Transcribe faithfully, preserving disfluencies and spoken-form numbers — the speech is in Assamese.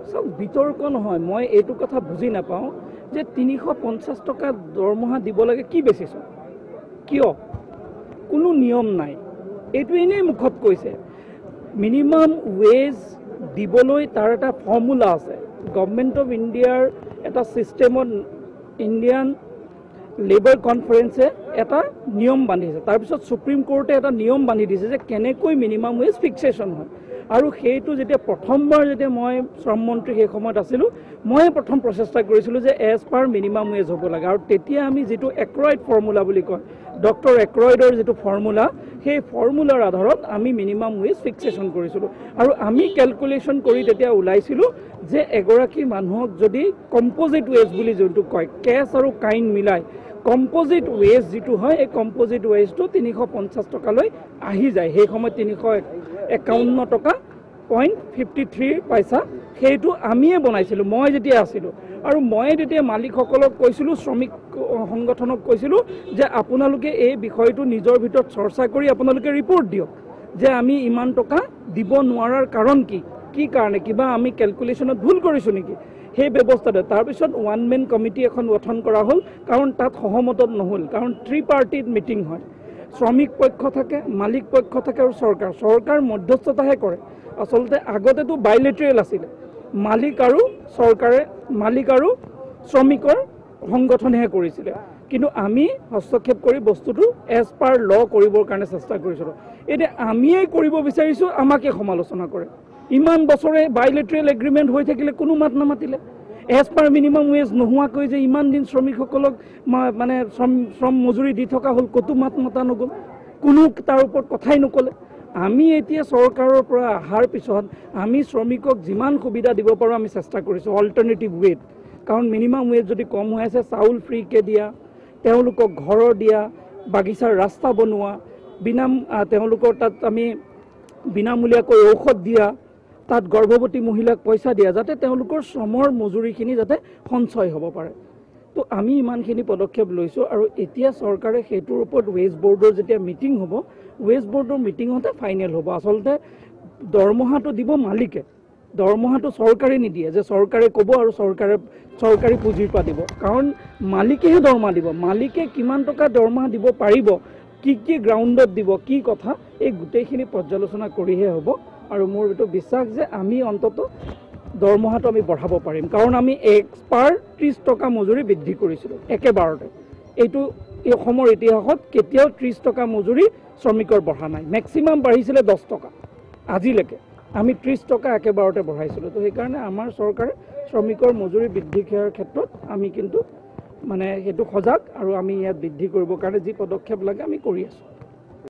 সব বিতৰ্ক নহয় মই এইটো কথা বুজি নাপাওঁ যে তিনিশ পঞ্চাছ টকা দৰমহা দিব লাগে কি বেচিছ কিয় কোনো নিয়ম নাই এইটো এনেই মুখত কৈছে মিনিমাম ৱেজ দিবলৈ তাৰ এটা ফৰ্মুলা আছে গভৰ্নমেণ্ট অফ ইণ্ডিয়াৰ এটা সিস্টেমত ইণ্ডিয়ান লেবাৰ কনফাৰেন্সে এটা নিয়ম বান্ধিছে তাৰপিছত সুপ্ৰিম কোৰ্টে এটা নিয়ম বান্ধি দিছে যে কেনেকৈ মিনিমাম ৱেজ ফিক্সেশ্যন হয় আৰু সেইটো যেতিয়া প্ৰথমবাৰ যেতিয়া মই শ্ৰম মন্ত্ৰী সেই সময়ত আছিলোঁ মই প্ৰথম প্ৰচেষ্টা কৰিছিলোঁ যে এজ পাৰ মিনিমাম ৱেজ হ'ব লাগে আৰু তেতিয়া আমি যিটো এক্ৰইড ফৰ্মুলা বুলি কয় ডক্টৰ এক্ৰইডৰ যিটো ফৰ্মুলা সেই ফৰ্মুলাৰ আধাৰত আমি মিনিমাম ৱেজ ফিক্সেশ্যন কৰিছিলোঁ আৰু আমি কেলকুলেশ্যন কৰি তেতিয়া ওলাইছিলোঁ যে এগৰাকী মানুহক যদি কম্পজিট ৱেজ বুলি যোনটো কয় কেছ আৰু কাইন মিলাই কম্পজিট ৱেজ যিটো হয় এই কম্পজিট ৱেজটো তিনিশ পঞ্চাছ টকালৈ আহি যায় সেই সময়ত তিনিশ একাৱন্ন টকা পইণ্ট ফিফটি থ্ৰী পইচা সেইটো আমিয়ে বনাইছিলোঁ মই যেতিয়া আছিলোঁ আৰু মই তেতিয়া মালিকসকলক কৈছিলোঁ শ্ৰমিক সংগঠনক কৈছিলোঁ যে আপোনালোকে এই বিষয়টো নিজৰ ভিতৰত চৰ্চা কৰি আপোনালোকে ৰিপৰ্ট দিয়ক যে আমি ইমান টকা দিব নোৱাৰাৰ কাৰণ কি কি কাৰণে কিবা আমি কেলকুলেশ্যনত ভুল কৰিছোঁ নেকি সেই ব্যৱস্থাটো তাৰপিছত ওৱান মেন কমিটি এখন গঠন কৰা হ'ল কাৰণ তাত সহমতত নহ'ল কাৰণ থ্ৰী পাৰ্টিত মিটিং হয় শ্ৰমিক পক্ষ থাকে মালিক পক্ষ থাকে আৰু চৰকাৰ চৰকাৰ মধ্যস্থতাহে কৰে আচলতে আগতেতো বাইলেটাৰেল আছিলে মালিক আৰু চৰকাৰে মালিক আৰু শ্ৰমিকৰ সংগঠনেহে কৰিছিলে কিন্তু আমি হস্তক্ষেপ কৰি বস্তুটো এজ পাৰ ল কৰিবৰ কাৰণে চেষ্টা কৰিছিলোঁ এতিয়া আমিয়ে কৰিব বিচাৰিছোঁ আমাকে সমালোচনা কৰে ইমান বছৰে বাইলেটাৰেল এগ্ৰিমেণ্ট হৈ থাকিলে কোনো মাত নামাতিলে এজ পাৰ মিনিমাম ৱেজ নোহোৱাকৈ যে ইমান দিন শ্ৰমিকসকলক মানে শ্ৰম শ্ৰম মজুৰি দি থকা হ'ল ক'তো মাত মতা নগ'ল কোনো তাৰ ওপৰত কথাই নক'লে আমি এতিয়া চৰকাৰৰ পৰা অহাৰ পিছত আমি শ্ৰমিকক যিমান সুবিধা দিব পাৰোঁ আমি চেষ্টা কৰিছোঁ অল্টাৰনেটিভ ৱেত কাৰণ মিনিমাম ৱেজ যদি কম হৈ আছে চাউল ফ্ৰীকৈ দিয়া তেওঁলোকক ঘৰৰ দিয়া বাগিচাৰ ৰাস্তা বনোৱা বিনা তেওঁলোকৰ তাত আমি বিনামূলীয়াকৈ ঔষধ দিয়া তাত গৰ্ভৱতী মহিলাক পইচা দিয়া যাতে তেওঁলোকৰ শ্ৰমৰ মজুৰিখিনি যাতে সঞ্চয় হ'ব পাৰে তো আমি ইমানখিনি পদক্ষেপ লৈছোঁ আৰু এতিয়া চৰকাৰে সেইটোৰ ওপৰত ৱেজ বৰ্ডৰ যেতিয়া মিটিং হ'ব ৱেজ বৰ্ডৰ মিটিঙতে ফাইনেল হ'ব আচলতে দৰমহাটো দিব মালিকে দৰমহাটো চৰকাৰে নিদিয়ে যে চৰকাৰে ক'ব আৰু চৰকাৰে চৰকাৰী পুঁজিৰ পৰা দিব কাৰণ মালিকেহে দৰমহা দিব মালিকে কিমান টকা দৰমহা দিব পাৰিব কি কি গ্ৰাউণ্ডত দিব কি কথা এই গোটেইখিনি পৰ্যালোচনা কৰিহে হ'ব আৰু মোৰ এইটো বিশ্বাস যে আমি অন্তত দৰমহাটো আমি বঢ়াব পাৰিম কাৰণ আমি এক পাৰ ত্ৰিছ টকা মজুৰি বৃদ্ধি কৰিছিলোঁ একেবাৰতে এইটো এই অসমৰ ইতিহাসত কেতিয়াও ত্ৰিছ টকা মজুৰি শ্ৰমিকৰ বঢ়া নাই মেক্সিমাম বাঢ়িছিলে দহ টকা আজিলৈকে আমি ত্ৰিছ টকা একেবাৰতে বঢ়াইছিলোঁ তো সেইকাৰণে আমাৰ চৰকাৰে শ্ৰমিকৰ মজুৰি বৃদ্ধি কৰাৰ ক্ষেত্ৰত আমি কিন্তু মানে সেইটো সজাগ আৰু আমি ইয়াত বৃদ্ধি কৰিবৰ কাৰণে যি পদক্ষেপ লাগে আমি কৰি আছোঁ